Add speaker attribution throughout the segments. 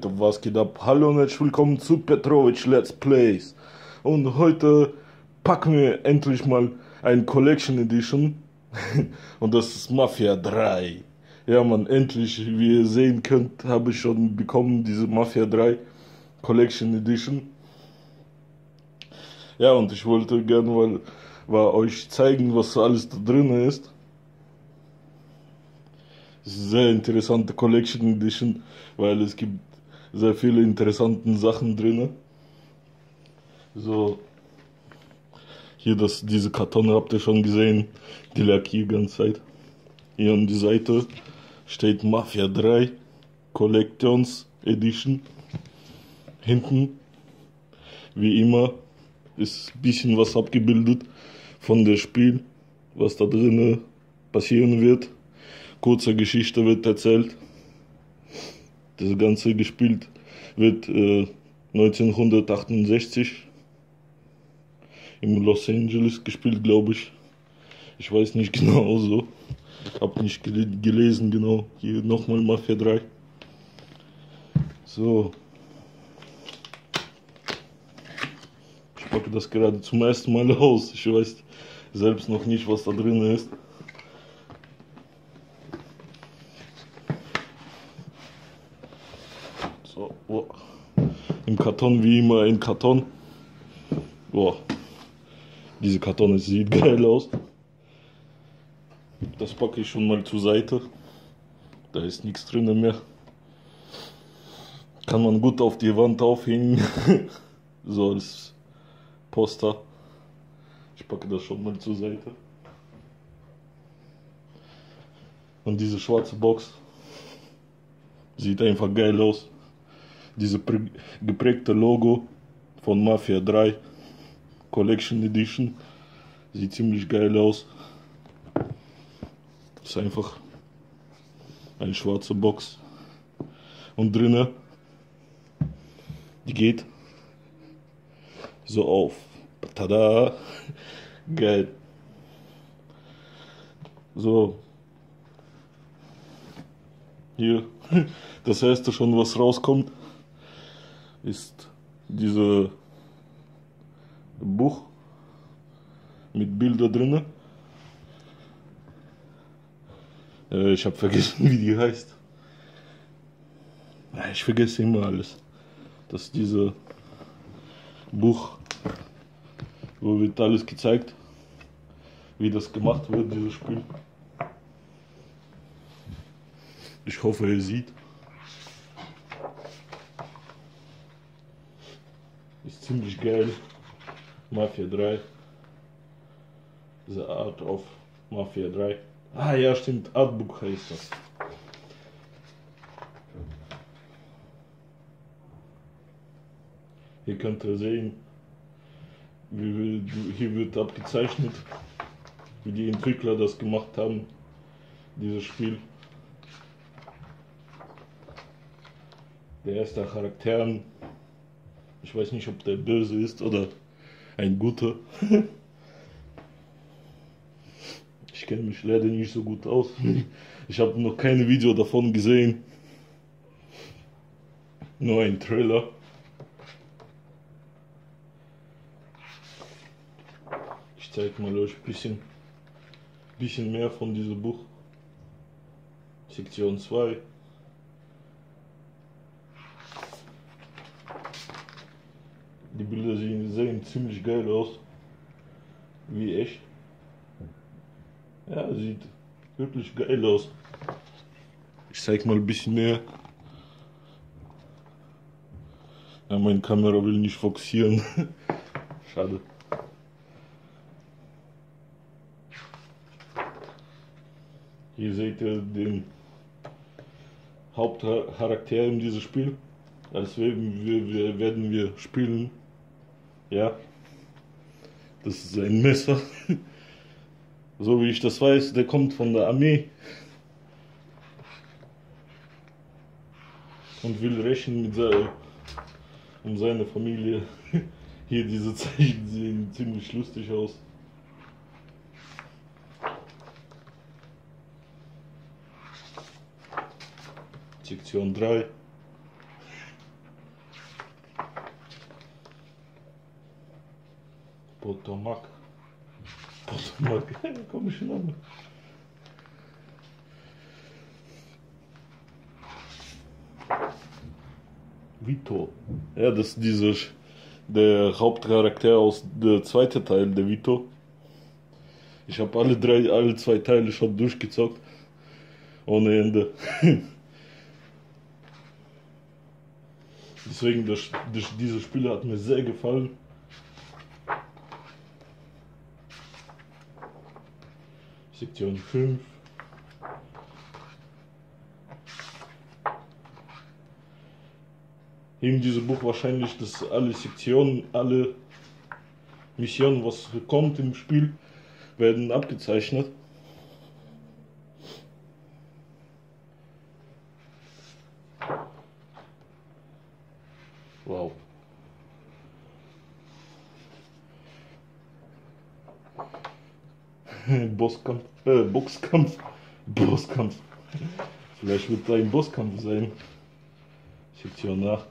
Speaker 1: Leute, was geht ab? Hallo und herzlich willkommen zu Petrovic Let's Plays. Und heute packen wir endlich mal ein Collection Edition. Und das ist Mafia 3. Ja man, endlich, wie ihr sehen könnt, habe ich schon bekommen, diese Mafia 3 Collection Edition. Ja, und ich wollte gerne mal euch zeigen, was so alles da drin ist. Es ist eine sehr interessante Collection Edition, weil es gibt sehr viele interessante Sachen drin. So, hier diese Karton habt ihr schon gesehen, die lag hier die ganze Zeit. Hier an die Seite steht Mafia 3 Collections Edition. Hinten, wie immer, ist ein bisschen was abgebildet von dem Spiel, was da drin passieren wird. Kurze Geschichte wird erzählt. Das Ganze gespielt wird 1968 in Los Angeles gespielt, glaube ich. Ich weiß nicht genau so. Hab nicht gelesen genau. Hier nochmal Mafia 3. So. Ich packe das gerade zum ersten Mal aus. Ich weiß selbst noch nicht, was da drin ist. So, oh. Im Karton wie immer ein Karton. Boah. Diese Karton sieht geil aus. Das packe ich schon mal zur Seite. Da ist nichts drin mehr. Kann man gut auf die Wand aufhängen. So als Poster. Ich packe das schon mal zur Seite. Und diese schwarze Box sieht einfach geil aus. Diese geprägte Logo von Mafia 3 Collection Edition sieht ziemlich geil aus. Ist einfach eine schwarze Box. Und drinnen, die geht so auf. Tada! Geil. So. Hier, das erste schon, was rauskommt, ist dieses Buch mit Bildern drin. Ich habe vergessen, wie die heißt. Ich vergesse immer alles. Das ist dieses Buch, wo wird alles gezeigt, wie das gemacht wird, dieses Spiel. Ich hoffe, ihr seht. Ist ziemlich geil. Mafia 3. The Art of Mafia 3. Ah ja, stimmt, Artbook heißt das. Hier könnt ihr sehen, hier wird abgezeichnet, wie die Entwickler das gemacht haben, dieses Spiel. Der erste Charakter, ich weiß nicht, ob der böse ist oder ein guter. Ich kenne mich leider nicht so gut aus. Ich habe noch kein Video davon gesehen. Nur ein Trailer. Ich zeige mal euch ein bisschen mehr von diesem Buch. Sektion 2. Die Bilder sehen ziemlich geil aus. Wie echt. Ja, sieht wirklich geil aus. Ich zeig mal ein bisschen mehr. Ja, meine Kamera will nicht fokussieren. Schade. Hier seht ihr den Hauptcharakter in diesem Spiel. Als werden wir spielen. Ja. Das ist ein Messer. So wie ich das weiß, der kommt von der Armee und will rächen um seine Familie. Hier diese Zeichen sehen ziemlich lustig aus. Sektion 3. Potomac. Potomac, komischer Name. Vito. Ja, das ist der Hauptcharakter aus der zweiten Teil, der Vito. Ich habe alle zwei Teile schon durchgezockt. Ohne Ende. Deswegen, diese Spiele hat mir sehr gefallen. Sektion 5. In diesem Buch wahrscheinlich, dass alle Sektionen, alle Missionen, was kommt im Spiel, werden abgezeichnet. Wow. Bosskampf, Bosskampf. Vielleicht wird da ein Bosskampf sein. Sektion 8.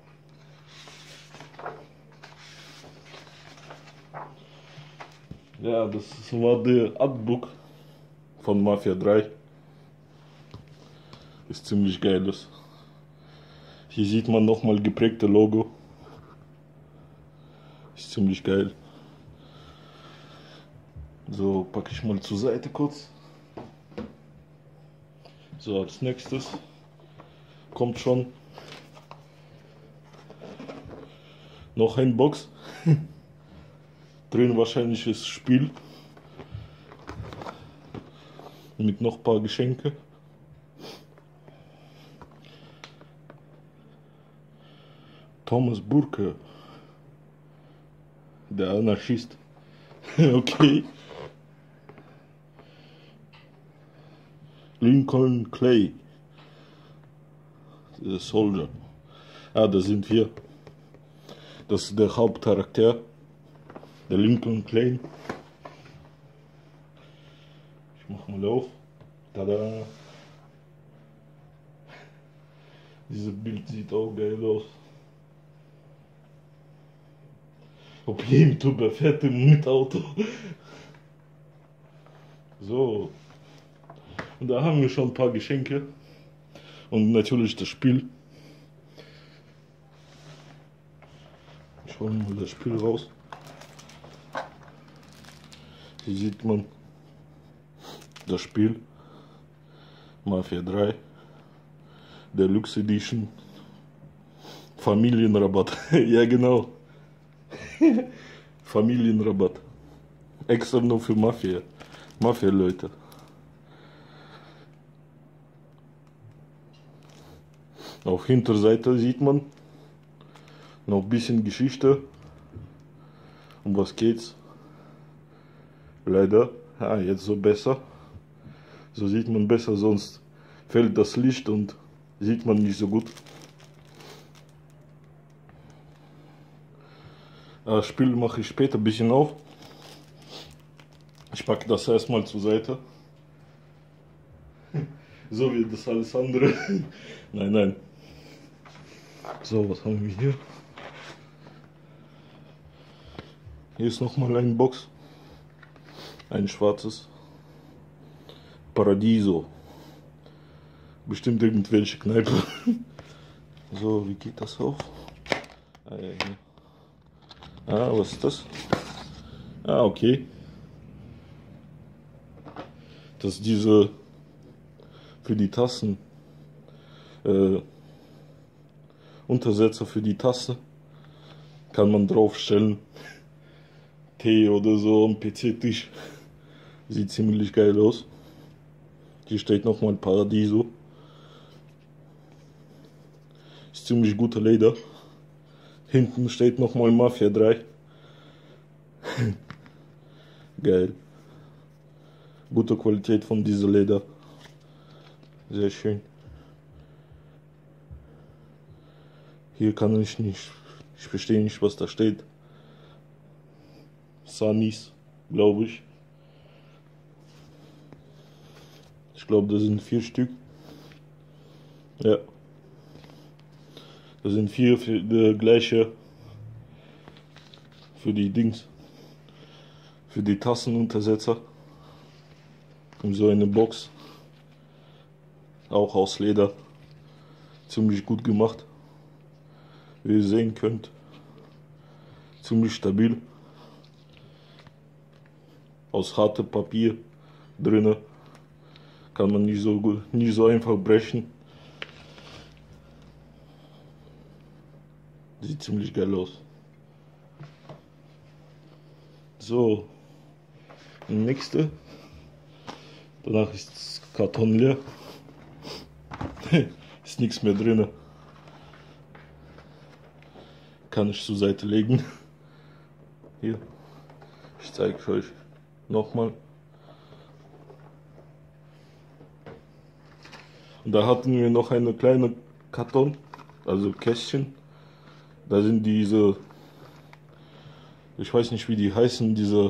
Speaker 1: Ja, das war der Artbook von Mafia 3. Ist ziemlich geiles. Hier sieht man nochmal geprägte Logo. Ist ziemlich geil. So, packe ich mal zur Seite kurz. So, als nächstes kommt schon noch ein Box. Drin wahrscheinlich das Spiel. Mit noch ein paar Geschenke. Thomas Burke. Der Anarchist. Okay. Lincoln Clay. Der Soldier. Ah, da sind wir. Das ist der Hauptcharakter. Der Lincoln Clay. Ich mach mal auf. Tada. Dieses Bild sieht auch geil aus. Ob YouTuber fährt mit Auto. So. Und da haben wir schon ein paar Geschenke. Und natürlich das Spiel. Ich hole mal das Spiel raus. Hier sieht man das Spiel. Mafia 3. Deluxe Edition. Familienrabatt. Ja, genau. Familienrabatt. Extra nur für Mafia-Leute. Auf Hinterseite sieht man noch ein bisschen Geschichte. Um was geht's? Leider. Jetzt so besser. So sieht man besser, sonst fällt das Licht und sieht man nicht so gut. Das Spiel mache ich später ein bisschen auf. Ich packe das erstmal zur Seite. So wie das alles andere. Nein. So, was haben wir hier? Hier ist nochmal eine Box. Ein schwarzes. Paradiso. Bestimmt irgendwelche Kneipe. So, wie geht das auf? Was ist das? Okay. Das ist diese für die Tassen. Untersetzer für die Tasse. Kann man draufstellen. Tee oder so am PC-Tisch. Sieht ziemlich geil aus. Hier steht nochmal Paradiso. Ist ziemlich guter Leder. Hinten steht nochmal Mafia 3. Geil. Gute Qualität von diesem Leder. Sehr schön. Hier kann ich nicht. Ich verstehe nicht, was da steht. Sunnies, glaube ich. Ich glaube, das sind 4 Stück. Ja. Das sind 4 für die gleiche. Für die Dings. für die Tassenuntersetzer. In so eine Box. Auch aus Leder. Ziemlich gut gemacht. Wie ihr sehen könnt. Ziemlich stabil. Aus hartem Papier drinne. Kann man nicht so einfach brechen. Sieht ziemlich geil aus. So. Nächste. Danach ist das Karton leer. Ist nichts mehr drin. Kann ich zur Seite legen. Hier. Ich zeige euch nochmal. Und da hatten wir noch eine kleine Karton, also Kästchen. Da sind diese, ich weiß nicht wie die heißen, diese,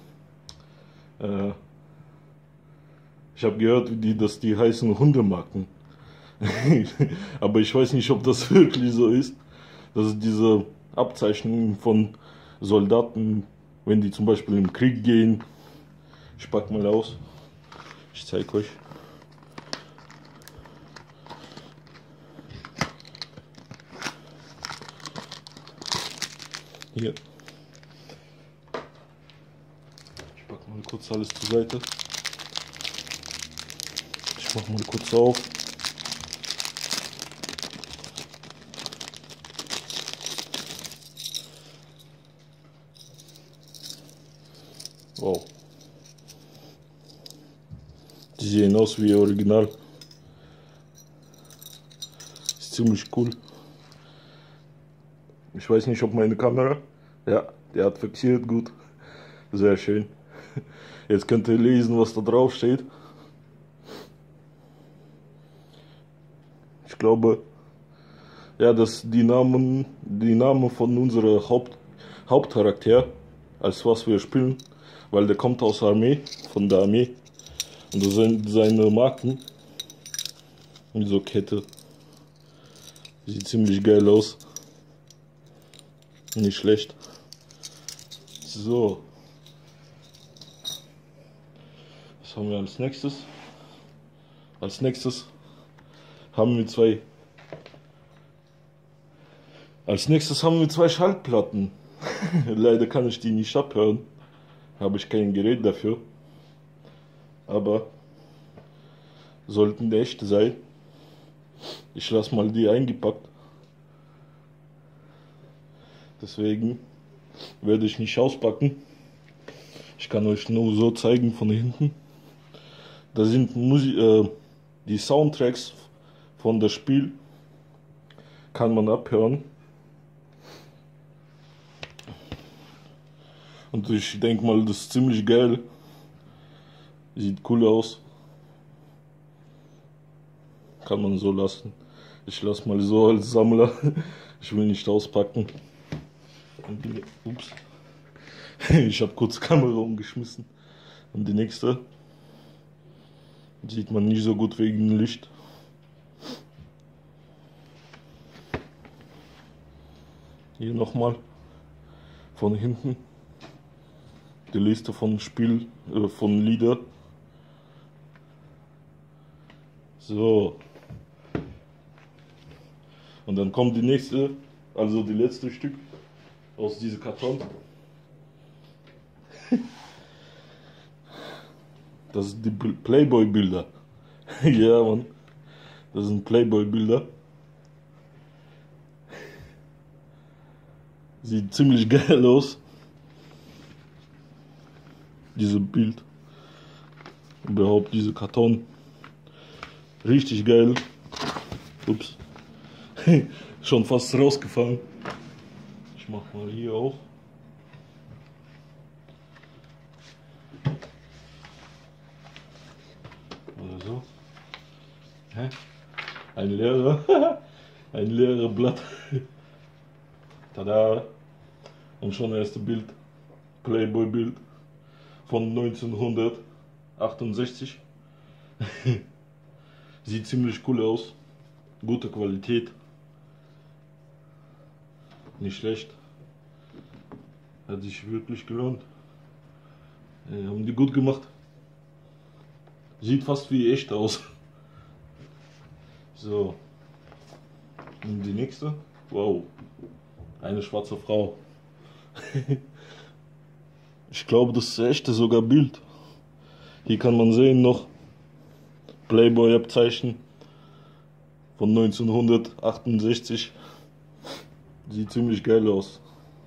Speaker 1: ich habe gehört, dass die heißen Hundemarken. Aber ich weiß nicht, ob das wirklich so ist. Das ist diese Abzeichnung von Soldaten, wenn die zum Beispiel im Krieg gehen. Ich pack mal aus. Ich zeige euch. Hier. Ich pack mal kurz alles zur Seite. Ich mach mal kurz auf. Wow. Die sehen aus wie original. Ist ziemlich cool. Ich weiß nicht, ob meine Kamera. Ja, der hat fixiert gut. Sehr schön. Jetzt könnt ihr lesen, was da drauf steht. Ich glaube, ja, dass die Namen von unserem Hauptcharakter, als was wir spielen, weil der kommt aus der Armee, von der Armee. Und das sind seine Marken. Und so Kette. Sieht ziemlich geil aus. Nicht schlecht. So. Was haben wir als nächstes? Als nächstes haben wir zwei. Als nächstes haben wir zwei Schallplatten. Leider kann ich die nicht abhören. Habe ich kein Gerät dafür. Aber sollten die echte sein. Ich lasse mal die eingepackt. Deswegen werde ich nicht auspacken. Ich kann euch nur so zeigen von hinten. Da sind die Soundtracks von das Spiel. Kann man abhören. Und ich denke mal, das ist ziemlich geil. Sieht cool aus. Kann man so lassen. Ich lasse mal so als Sammler. Ich will nicht auspacken. Ups. Ich habe kurz Kamera umgeschmissen. Und die nächste sieht man nicht so gut wegen dem Licht. Hier nochmal von hinten die Liste von von Lieder. So. Und dann kommt die nächste, also die letzte Stück aus diesem Karton. Das sind die Playboy-Bilder. Ja, Mann. Das sind Playboy-Bilder. Sieht ziemlich geil aus. Dieses Bild. Überhaupt diese Karton. Richtig geil. Ups. Schon fast rausgefallen. Ich mach mal hier auf. Oder so. Hä? Ein leerer. Ein leerer Blatt. Tada. Und schon das erste Bild. Playboy-Bild. Von 1968. Sieht ziemlich cool aus. Gute Qualität. Nicht schlecht. Hat sich wirklich gelohnt. Haben die gut gemacht. Sieht fast wie echt aus. So. Und die nächste. Wow. Eine schwarze Frau. Ich glaube, das ist echte sogar Bild. Hier kann man sehen noch Playboy-Abzeichen von 1968. Sieht ziemlich geil aus.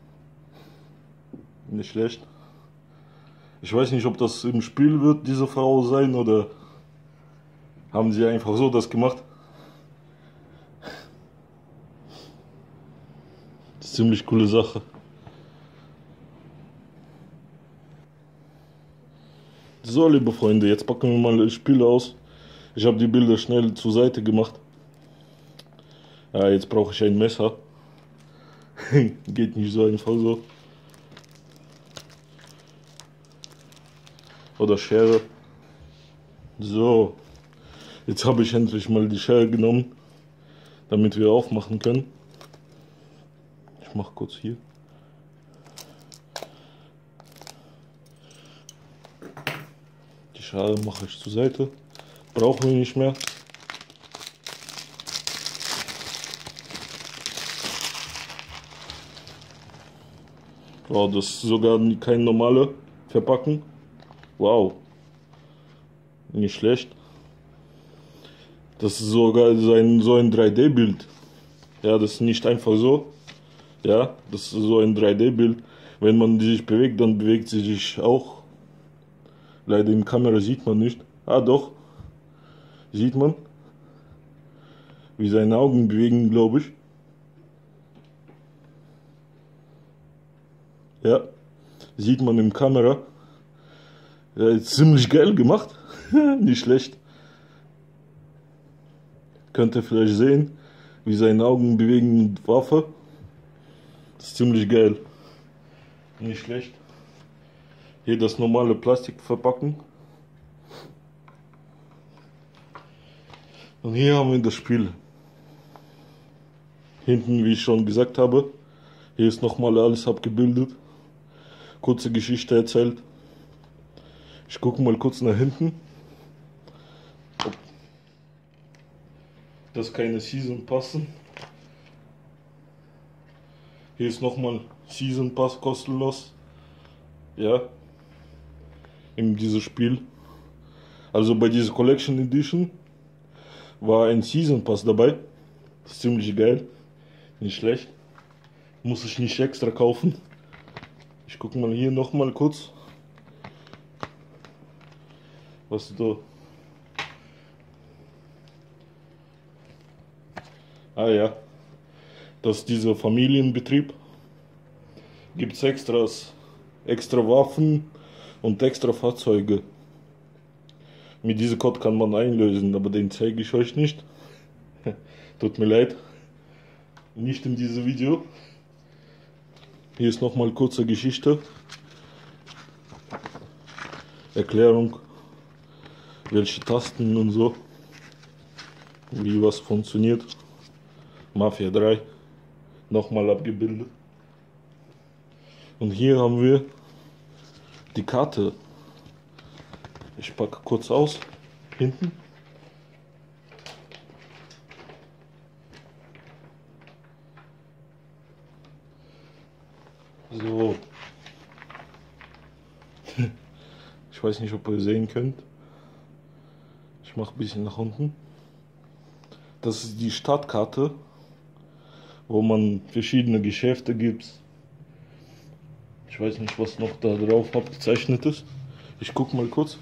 Speaker 1: Nicht schlecht. Ich weiß nicht, ob das im Spiel wird, diese Frau sein, oder haben sie einfach so das gemacht. Das ist eine ziemlich coole Sache. So, liebe Freunde, jetzt packen wir mal das Spiel aus. Ich habe die Bilder schnell zur Seite gemacht. Ja, jetzt brauche ich ein Messer. Geht nicht so einfach so. Oder Schere. So, jetzt habe ich endlich mal die Schere genommen, damit wir aufmachen können. Ich mache kurz hier. Die Schere mache ich zur Seite. Brauchen wir nicht mehr. Wow, das ist sogar kein normale Verpackung. Wow. Nicht schlecht. Das ist sogar so ein 3D-Bild. Ja, das ist nicht einfach so. Ja, das ist so ein 3D-Bild. Wenn man sich bewegt, dann bewegt sie sich auch. Leider in der Kamera sieht man nicht. Ah, doch. Sieht man. Wie seine Augen bewegen, glaube ich. Ja, sieht man in der Kamera. Ja, ist ziemlich geil gemacht. Nicht schlecht. Könnt ihr vielleicht sehen, wie seine Augen bewegen mit Waffe. Das ist ziemlich geil. Nicht schlecht. Hier das normale Plastik verpacken. Und hier haben wir das Spiel. Hinten, wie ich schon gesagt habe, hier ist nochmal alles abgebildet. Kurze Geschichte erzählt. Ich gucke mal kurz nach hinten. Ob das keine Season passen. Hier ist nochmal Season Pass kostenlos. Ja. In diesem Spiel. Also bei dieser Collection Edition war ein Season Pass dabei. Das ist ziemlich geil. Nicht schlecht. Muss ich nicht extra kaufen. Ich gucke mal hier nochmal kurz. Was da? Ah ja. Das ist dieser Familienbetrieb. Gibt es extra Waffen und extra Fahrzeuge. Mit diesem Code kann man einlösen, aber den zeige ich euch nicht. Tut mir leid. Nicht in diesem Video. Hier ist nochmal kurze Geschichte. Erklärung, welche Tasten und so, wie was funktioniert. Mafia 3, nochmal abgebildet. Und hier haben wir die Karte. Ich packe kurz aus, hinten. So. Ich weiß nicht, ob ihr sehen könnt. Ich mache ein bisschen nach unten. Das ist die Stadtkarte, wo man verschiedene Geschäfte gibt. Ich weiß nicht, was noch da drauf abgezeichnet ist. Ich gucke mal kurz.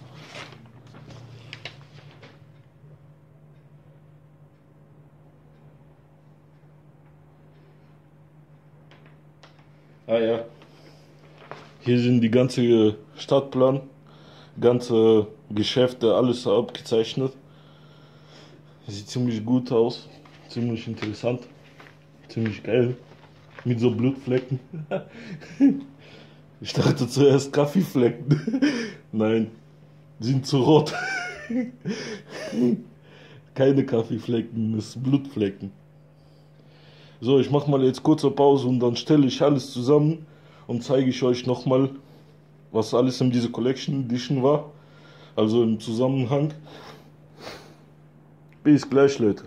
Speaker 1: Ah ja. Hier sind die ganze Stadtplan, ganze Geschäfte, alles abgezeichnet. Sieht ziemlich gut aus, ziemlich interessant, ziemlich geil. Mit so Blutflecken. Ich dachte zuerst Kaffeeflecken. Nein, sind zu rot. Keine Kaffeeflecken, es sind Blutflecken. So, ich mache mal jetzt kurze Pause und dann stelle ich alles zusammen und zeige ich euch nochmal, was alles in dieser Collection Edition war. Also im Zusammenhang. Bis gleich, Leute.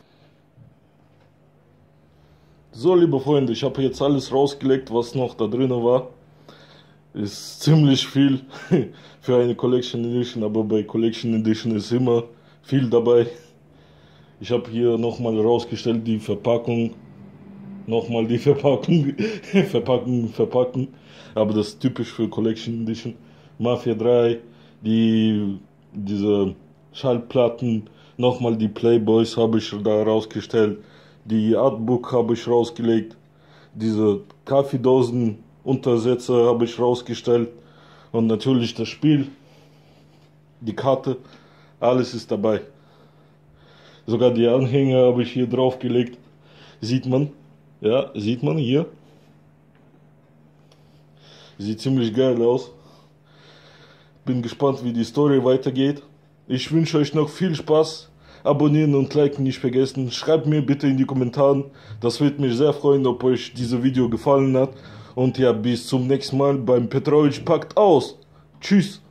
Speaker 1: So, liebe Freunde, ich habe jetzt alles rausgelegt, was noch da drin war. Ist ziemlich viel für eine Collection Edition, aber bei Collection Edition ist immer viel dabei. Ich habe hier nochmal rausgestellt die Verpackung. Nochmal die Verpackung. Verpacken. Aber das ist typisch für Collection Edition. Mafia 3, diese Schallplatten, nochmal die Playboys habe ich da rausgestellt. Die Artbook habe ich rausgelegt. Diese Kaffeedosen Untersätze habe ich rausgestellt. Und natürlich das Spiel, die Karte, alles ist dabei. Sogar die Anhänger habe ich hier draufgelegt. Sieht man? Ja, sieht man hier. Sieht ziemlich geil aus. Bin gespannt, wie die Story weitergeht. Ich wünsche euch noch viel Spaß. Abonnieren und liken nicht vergessen. Schreibt mir bitte in die Kommentare. Das wird mich sehr freuen, ob euch dieses Video gefallen hat. Und ja, bis zum nächsten Mal beim Petrovic packt aus. Tschüss.